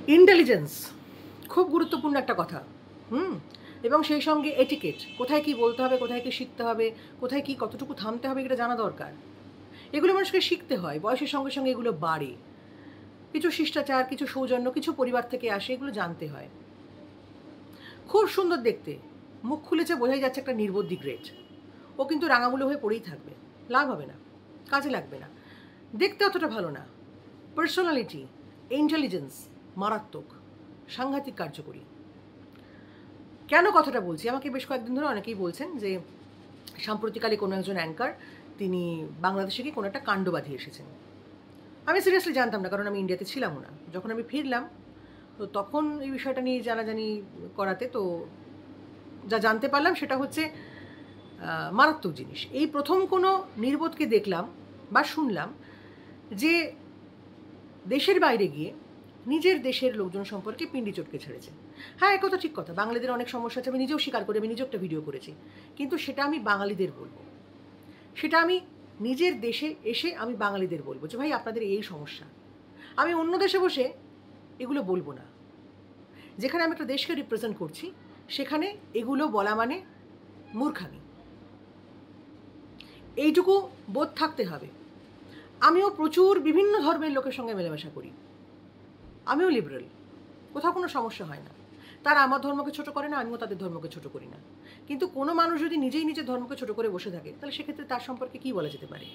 Intelligence খুব গুরুত্বপূর্ণ একটা কথা। হুম। এবং সেই সঙ্গে এটিকেট, কোথায় কি বলতে হবে, কোথায় কি শিখতে হবে, কোথায় কি কতটুকু থামতে হবে, এটা জানা দরকার। এগুলো মানুষকে শিখতে হয়, বয়সের সঙ্গে সঙ্গে এগুলো বাড়ে। কিছু শিষ্টাচার, কিছু সৌজন্য, কিছু পরিবার থেকে আসে, এগুলো জানতে হয়। খুব সুন্দর দেখতে, মুখ খুলেছে, বোঝাই যাচ্ছে একটা নির্বোধ গ্রেট। ও কিন্তু রাঙামুলো হয়ে পড়েই থাকবে, লাভ হবে না, কাজে লাগবে না, দেখতে অতটা ভালো না। পার্সোনালিটি, ইন্টেলিজেন্স মারাত্মক, সাংঘাতিক কার্যকরী। কেন কথাটা বলছি, আমাকে বেশ কয়েকদিন ধরে অনেকেই বলছেন যে সাম্প্রতিককালে কোনো একজন অ্যাঙ্কার তিনি বাংলাদেশে গিয়ে কোনো একটা কাণ্ড বাঁধিয়ে এসেছেন। আমি সিরিয়াসলি জানতাম না, কারণ আমি ইন্ডিয়াতে ছিলামও না। যখন আমি ফিরলাম, তো তখন এই বিষয়টা নিয়ে জানাজানি করাতে তো যা জানতে পারলাম সেটা হচ্ছে মারাত্মক জিনিস। এই প্রথম কোনো নির্বোধকে দেখলাম বা শুনলাম যে দেশের বাইরে গিয়ে নিজের দেশের লোকজন সম্পর্কে পিন্ডি চটকে ছেড়েছে। হ্যাঁ, একথা ঠিক কথা, বাঙালিদের অনেক সমস্যা আছে, আমি নিজেও স্বীকার করি, আমি নিজেও একটা ভিডিও করেছি। কিন্তু সেটা আমি বাঙালিদের বলবো, সেটা আমি নিজের দেশে এসে আমি বাঙালিদের বলবো যে ভাই আপনাদের এই সমস্যা। আমি অন্য দেশে বসে এগুলো বলবো না। যেখানে আমি একটা দেশকে রিপ্রেজেন্ট করছি সেখানে এগুলো বলা মানে মূর্খামি। এইটুকু বোধ থাকতে হবে। আমিও প্রচুর বিভিন্ন ধর্মের লোকের সঙ্গে মেলামেশা করি, আমিও লিবারেল, কোথাও কোনো সমস্যা হয় না। তারা আমার ধর্মকে ছোট করে না, আমিও তাদের ধর্মকে ছোট করি না। কিন্তু কোনো মানুষ যদি নিজেই নিজের ধর্মকে ছোট করে বসে থাকে, তাহলে সেক্ষেত্রে তার সম্পর্কে কী বলা যেতে পারে?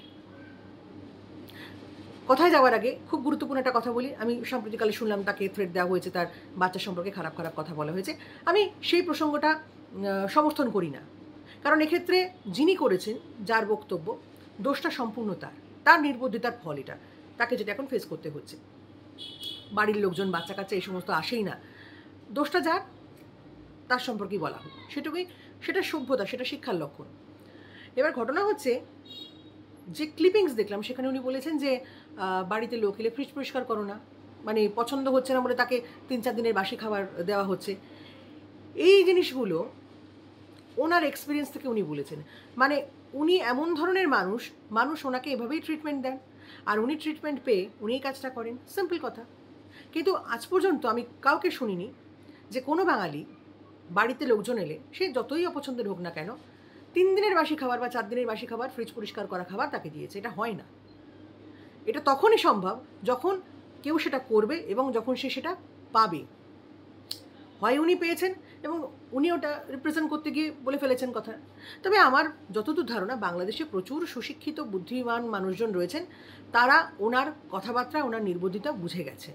কথায় যাওয়ার আগে খুব গুরুত্বপূর্ণ একটা কথা বলি। আমি সাম্প্রতিককালে শুনলাম তাকে থ্রেট দেওয়া হয়েছে, তার বাচ্চা সম্পর্কে খারাপ খারাপ কথা বলা হয়েছে। আমি সেই প্রসঙ্গটা সমর্থন করি না। কারণ এক্ষেত্রে যিনি করেছেন, যার বক্তব্য, দোষটা সম্পূর্ণ তার, তার নির্বুদ্ধিতার ফল এটা। তাকে যেটা এখন ফেস করতে হচ্ছে। বাড়ির লোকজন, বাচ্চা কাচ্চা এই সমস্ত আসেই না, দোষটা যার, তার সম্পর্কেই বলা হোক, সেটুকুই। সেটা সভ্যতা, সেটা শিক্ষার লক্ষণ। এবার ঘটনা হচ্ছে, যে ক্লিপিংস দেখলাম সেখানে উনি বলেছেন যে বাড়িতে লোক এলে ফ্রিজ পরিষ্কার করো না, মানে পছন্দ হচ্ছে না বলে তাকে 3-4 দিনের বাসি খাবার দেওয়া হচ্ছে। এই জিনিসগুলো ওনার এক্সপিরিয়েন্স থেকে উনি বলেছেন। মানে উনি এমন ধরনের মানুষ, মানুষ ওনাকে এভাবেই ট্রিটমেন্ট দেন, আর উনি ট্রিটমেন্ট পেয়ে উনি এই কাজটা করেন, সিম্পল কথা। কিন্তু আজ পর্যন্ত আমি কাউকে শুনিনি যে কোনো বাঙালি বাড়িতে লোকজন এলে, সে যতই অপছন্দের হোক না কেন, 3 দিনের বাসি খাবার বা 4 দিনের বাসি খাবার, ফ্রিজ পরিষ্কার করা খাবার তাকে দিয়েছে। এটা হয় না। এটা তখনই সম্ভব যখন কেউ সেটা করবে এবং যখন সে সেটা পাবে। হয় উনি পেয়েছেন এবং উনি ওটা রিপ্রেজেন্ট করতে গিয়ে বলে ফেলেছেন কথা। তবে আমার যতদূর ধারণা, বাংলাদেশে প্রচুর সুশিক্ষিত বুদ্ধিমান মানুষজন রয়েছেন, তারা ওনার কথাবার্তা, ওনার নির্বুদ্ধিতা বুঝে গেছেন।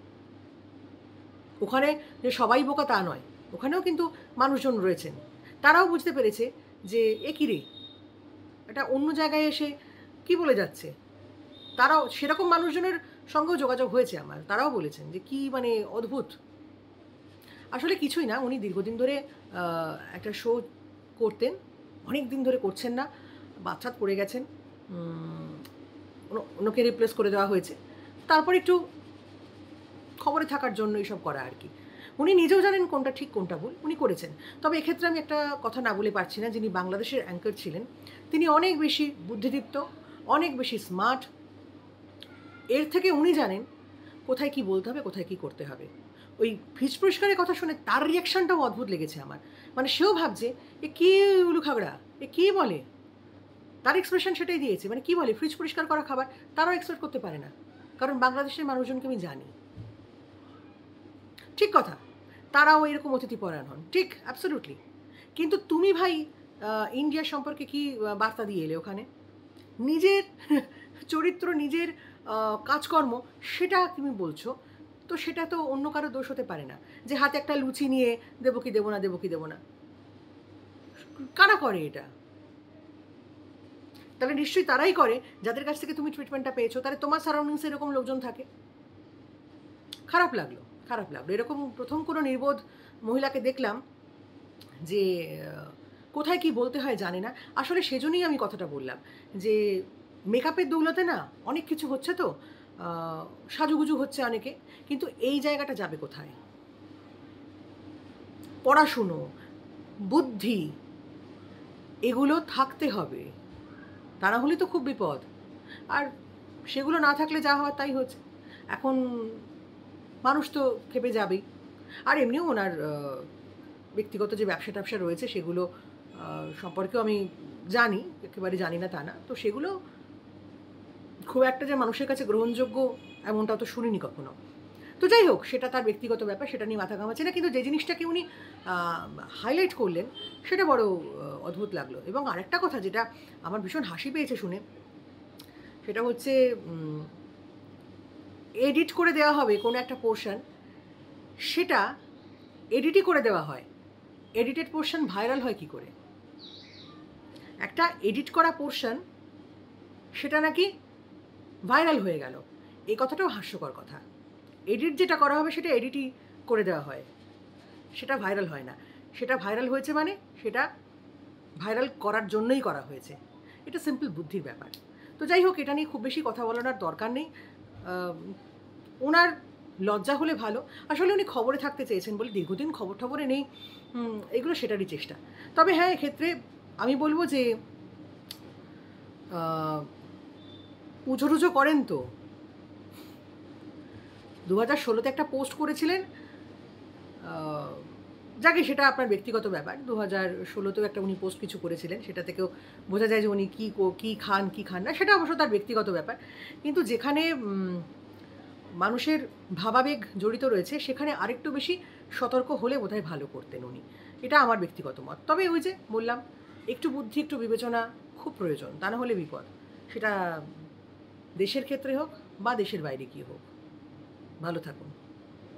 ওখানে যে সবাই বোকা তা নয়, ওখানেও কিন্তু মানুষজন রয়েছেন, তারাও বুঝতে পেরেছে যে এ কী রে, এটা অন্য জায়গায় এসে কি বলে যাচ্ছে। তারাও সেরকম মানুষজনের সঙ্গেও যোগাযোগ হয়েছে আমার, তারাও বলেছেন যে কী মানে অদ্ভুত। আসলে কিছুই না, উনি দীর্ঘদিন ধরে একটা শো করতেন, অনেক দিন ধরে করছেন না, বাচ্চাত পড়ে গেছেন, ওনাকে রিপ্লেস করে দেওয়া হয়েছে। তারপর একটু খবরে থাকার জন্য এইসব করা আর কি। উনি নিজেও জানেন কোনটা ঠিক কোনটা ভুল, উনি করেছেন। তবে এক্ষেত্রে আমি একটা কথা না বলে পারছি না, যিনি বাংলাদেশের অ্যাঙ্কার ছিলেন তিনি অনেক বেশি বুদ্ধিদীপ্ত, অনেক বেশি স্মার্ট। এর থেকে উনি জানেন কোথায় কি বলতে হবে, কোথায় কি করতে হবে। ওই ফ্রিজ পরিষ্কারের কথা শুনে তার রিয়াকশানটাও অদ্ভুত লেগেছে আমার। মানে সেও ভাবছে এ কী উলু খাগড়া, এ কী বলে, তার এক্সপ্রেশন সেটাই দিয়েছে। মানে কী বলে ফ্রিজ পরিষ্কার করা খাবার, তারাও এক্সপেক্ট করতে পারে না। কারণ বাংলাদেশের মানুষজনকে আমি জানি। ঠিক কথা, তারাও এরকম অতিথিপরায়ণ হন, ঠিক, অ্যাবসলিউটলি। কিন্তু তুমি ভাই ইন্ডিয়া সম্পর্কে কি বার্তা দিয়ে এলে ওখানে? নিজের চরিত্র, নিজের কাজকর্ম, সেটা তুমি বলছো, তো সেটা তো অন্য কারো দোষ হতে পারে না। যে হাতে একটা লুচি নিয়ে দেবো কি দেবো না, দেবো কি দেবো না, কারা করে এটা? তাহলে নিশ্চয়ই তারাই করে যাদের কাছ থেকে তুমি ট্রিটমেন্টটা পেয়েছো, তাহলে তোমার সারাউন্ডিংসে এরকম লোকজন থাকে। খারাপ লাগলো, খারাপ লাগলো। এরকম প্রথম কোনো নির্বোধ মহিলাকে দেখলাম যে কোথায় কি বলতে হয় জানে না। আসলে সেজন্যই আমি কথাটা বললাম যে মেকআপের দৌলতে না অনেক কিছু হচ্ছে, তো সাজুগুজু হচ্ছে অনেকে, কিন্তু এই জায়গাটা যাবে কোথায়? পড়াশুনো, বুদ্ধি, এগুলো থাকতে হবে, তা না হলে তো খুব বিপদ। আর সেগুলো না থাকলে যা হওয়ার তাই হচ্ছে। এখন মানুষ তো খেপে যাবেই। আর এমনিও ওনার ব্যক্তিগত যে ব্যবসা ট্যাবসা রয়েছে সেগুলো সম্পর্কেও আমি জানি, একেবারে জানি না তা না। তো সেগুলো খুব একটা যে মানুষের কাছে গ্রহণযোগ্য এমনটাও তো শুনিনি কখনো। তো যাই হোক, সেটা তার ব্যক্তিগত ব্যাপার, সেটা নিয়ে মাথা ঘামাচ্ছি না। কিন্তু যে জিনিসটাকে উনি হাইলাইট করলেন সেটা বড় অদ্ভুত লাগলো। এবং আরেকটা কথা যেটা আমার ভীষণ হাসি পেয়েছে শুনে, সেটা হচ্ছে এডিট করে দেওয়া হবে কোনো একটা পোর্শন, সেটা এডিটই করে দেওয়া হয়। এডিটেড পোর্শন ভাইরাল হয় কী করে? একটা এডিট করা পোর্শন সেটা নাকি ভাইরাল হয়ে গেল, এই কথাটাও হাস্যকর কথা। এডিট যেটা করা হবে সেটা এডিটই করে দেওয়া হয়, সেটা ভাইরাল হয় না। সেটা ভাইরাল হয়েছে মানে সেটা ভাইরাল করার জন্যই করা হয়েছে। এটা সিম্পল বুদ্ধির ব্যাপার। তো যাই হোক, এটা নিয়ে খুব বেশি কথা বলার দরকার নেই। ওনার লজ্জা হলে ভালো। আসলে উনি খবরে থাকতে চেয়েছেন বলে দীর্ঘদিন খবর টবরে নেই, এগুলো সেটারই চেষ্টা। তবে হ্যাঁ, এক্ষেত্রে আমি বলবো যে পুজো টুজো করেন তো। 2016-তে একটা পোস্ট করেছিলেন, যাকে সেটা আপনার ব্যক্তিগত ব্যাপার। 2016-তেও একটা উনি পোস্ট কিছু করেছিলেন, সেটা থেকেও বোঝা যায় যে উনি কী খান কী খান না, সেটা অবশ্য তার ব্যক্তিগত ব্যাপার। কিন্তু যেখানে মানুষের ভাবাবেগ জড়িত রয়েছে সেখানে আরেকটু বেশি সতর্ক হলে বোধহয় ভালো করতেন উনি। এটা আমার ব্যক্তিগত মত। তবে ওই যে বললাম, একটু বুদ্ধি একটু বিবেচনা খুব প্রয়োজন, তা না হলে বিপদ। সেটা দেশের ক্ষেত্রে হোক বা দেশের বাইরে গিয়ে হোক। ভালো থাকুন।